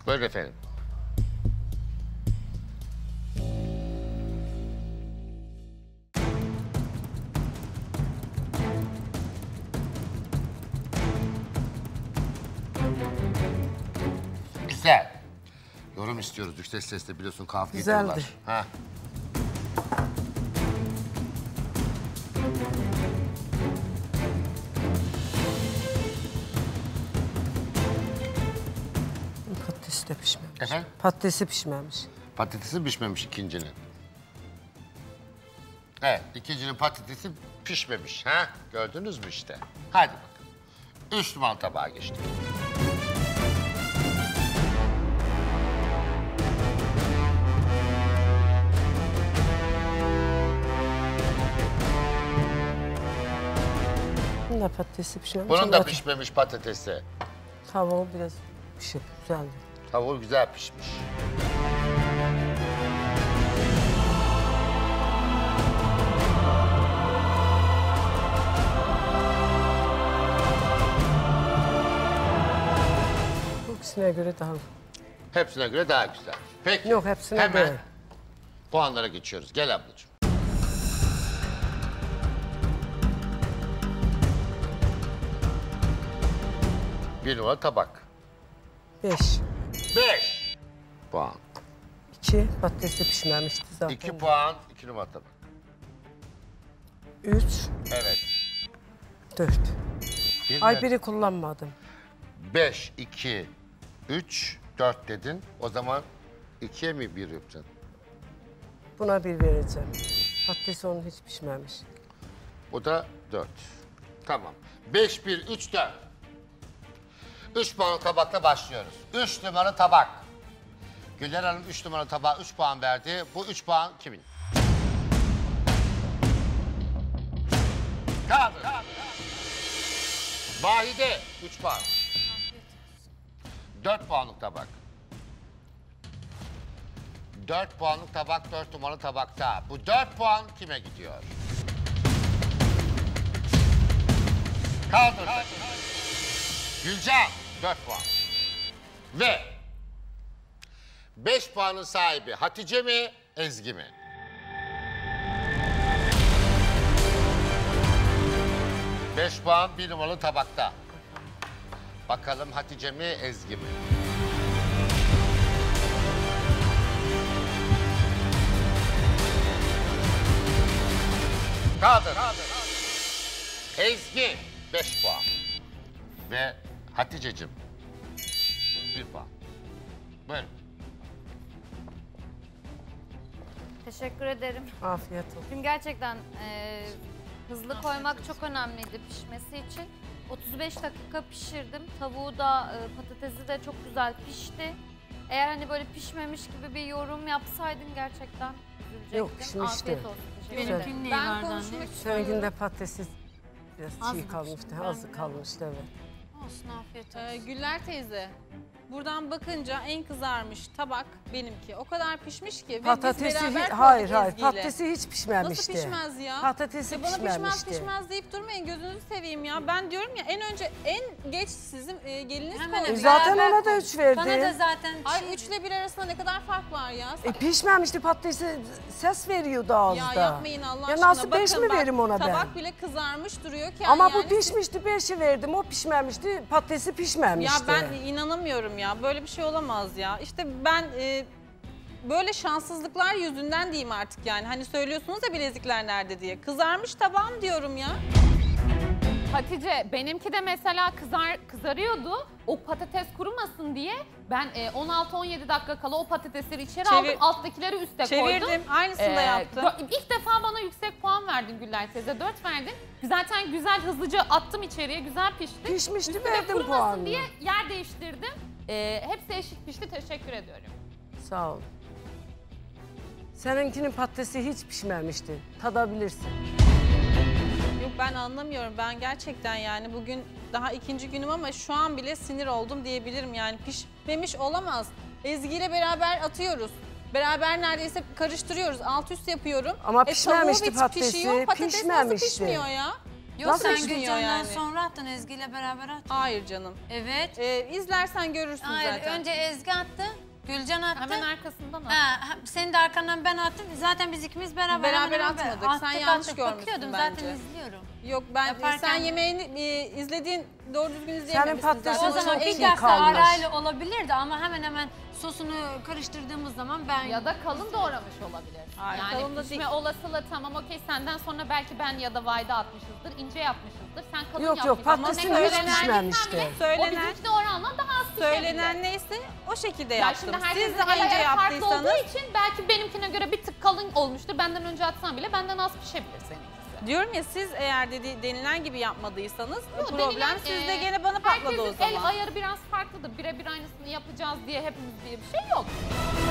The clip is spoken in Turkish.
Buyurun efendim. Güzel. Yorum istiyoruz. Yüksek sesle biliyorsun kavga ediyorlar. Güzeldi. Ha. Patatesi de pişmemiş. Efendim? Patatesi pişmemiş. Patatesi pişmemiş ikincinin. Evet, ikincinin patatesi pişmemiş. Ha? Gördünüz mü işte? Hadi bakalım. 3 numaralı tabağa geçtik. Bunun da patatesi pişmemiş. Bunun da ama pişmemiş patatesi. tavuğu biraz pişip güzeldi. Tavuğu güzel pişmiş. Bu ikisine göre daha... Hepsine göre daha güzel. Peki. Yok, hepsine hemen değil. puanlara geçiyoruz. Gel ablacığım. Bir numaralı tabak. 5. 5 puan. 2 patatesi pişmemişti zaten. 2 puan, 2 numaralı tabak. 3, Evet. 4. Bir Ay biri kullanmadım. 5, 2, 3, 4 dedin. O zaman 2'ye mi 1 yapacaksın? Buna 1 vereceğim. Patatesi onun hiç pişmemiş. Bu da 4. Tamam. 5, 1, 3, 4. 3 puanlı tabakla başlıyoruz. 3 numaralı tabak. Güler Hanım 3 numaralı tabağa 3 puan verdi. Bu 3 puan kimin? Kaldır. Vahide 3 puan. 4 puanlık tabak. 4 puanlık tabak 4 numaralı tabakta. Bu 4 puan kime gidiyor? Kaldır. Gülcan 4 puan. Ve 5 puanın sahibi Hatice mi, Ezgi mi? Beş puan 1 numaralı tabakta. Bakalım Hatice mi, Ezgi mi? Kaldır. Ezgi 5 puan. Ve Hatice'cim 1 puan. Buyurun. Teşekkür ederim. Afiyet olsun. Şimdi gerçekten hızlı koymak çok önemliydi pişmesi için. 35 dakika pişirdim. Tavuğu da patatesi de çok güzel pişti. Eğer hani böyle pişmemiş gibi bir yorum yapsaydın gerçekten üzülecektim. Yok, pişmişti. Afiyet olsun. Teşekkür Güzel. ederim. Ben konuşmak istiyorum. Seninkinde patatesi biraz Az çiğ mı kalmıştı. pişti? Azı kalmıştı, evet. Olsun, afiyet olsun. Güller teyze, buradan bakınca en kızarmış tabak benimki. O kadar pişmiş ki. Ve biz Patatesi beraber hayır koyduk hayır Ezgi'yle. patatesi hiç pişmemişti. Nasıl pişmez ya? Patatesi Bana pişmemişti. pişmez deyip durmayın, gözünüzü seveyim ya. Ben diyorum ya, en önce en geç sizin geliniz Hemen koydu. Zaten beraber ona da 3 verdi. Bana da zaten Ay 3 ile 1 arasında ne kadar fark var ya? Pişmemişti patatesi, ses veriyordu ağızda. Ya yapmayın Allah Ya aşkına. nasıl 5 Bakın mi bak, verim ona ben? tabak bile kızarmış duruyor ki. Ama bu yani pişmişti 5'i verdim. O pişmemişti, patatesi pişmemişti. Ya ben inanamıyorum ya. Böyle bir şey olamaz ya. İşte ben böyle şanssızlıklar yüzünden diyeyim artık yani. Hani söylüyorsunuz ya bilezikler nerede diye. Kızarmış tabağım diyorum ya. Hatice, benimki de mesela kızarıyordu. O patates kurumasın diye ben 16-17 dakika kala o patatesleri içeri aldım. Alttakileri üste koydum. Çevirdim. Aynısını da yaptım. İlk defa bana yüksek puan verdin Güller teyze. 4 verdin. Zaten güzel hızlıca attım içeriye. Güzel pişti. Pişmişti, Üstüne verdim kurumasın puanını. diye yer değiştirdim. Hepsi eşit pişti. Teşekkür ediyorum. Sağ ol. Seninkinin patatesi hiç pişmemişti. Tadabilirsin. Yok ben anlamıyorum. Ben gerçekten yani bugün daha ikinci günüm ama şu an bile sinir oldum diyebilirim yani. Pişmemiş olamaz. Ezgi ile beraber atıyoruz. Beraber neredeyse karıştırıyoruz. Alt üst yapıyorum. Ama pişmemişti tavuğu patatesi, pişiyor. Patates nasıl pişmemişti. pişmiyor ya? Yok Nasıl sen düşünüyor Gülcan'dan yani? sonra attın, Ezgi ile beraber attın. Hayır canım. Evet. İzlersen görürsün Hayır, zaten. önce Ezgi attı, Gülcan attı. Hemen arkasından al. Senin de arkandan ben attım. Zaten biz ikimiz beraber Beraber hemen atmadık. attık, Sen yanlış attık. görmüşsün Bakıyordum bence. zaten izliyorum. Yok ben Yaparken- sen yemeğini izlediğin doğru düzgün izleyememişsin patatesin zaten. O zaman çok bir iyi dakika kalmış. arayla olabilirdi ama hemen hemen sosunu karıştırdığımız zaman ben... Ya da kalın doğramış olabilir. Hayır, yani kalın da pişme değil. olasılığı tamam okey senden sonra belki ben ya da Vayda atmışızdır, ince yapmışızdır. Sen kalın Yok, yapmışsın. patatesin Ama ne hiç kadar pişmemişti. verdiysen bile O Söylenen, bizimkine oranla daha az pişebilir. söylenen neyse o şekilde Ya yaptım. şimdi herkesin Siz daha el ince ayağı farklı yaptıysanız olduğu için belki benimkine göre bir tık kalın olmuştur. Benden önce atsan bile benden az pişebilir seninkisi. diyorum ya siz eğer denilen gibi yapmadıysanız Yok, problem denilen, sizde gene bana patladı o Herkesin zaman. el ayarı biraz farklıdır. Birebir aynısını yapacağız diye hepimiz diye bir şey yok.